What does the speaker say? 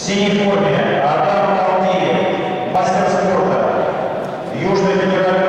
синей форме Адам Алтиев, мастер спорта, Южный федеральный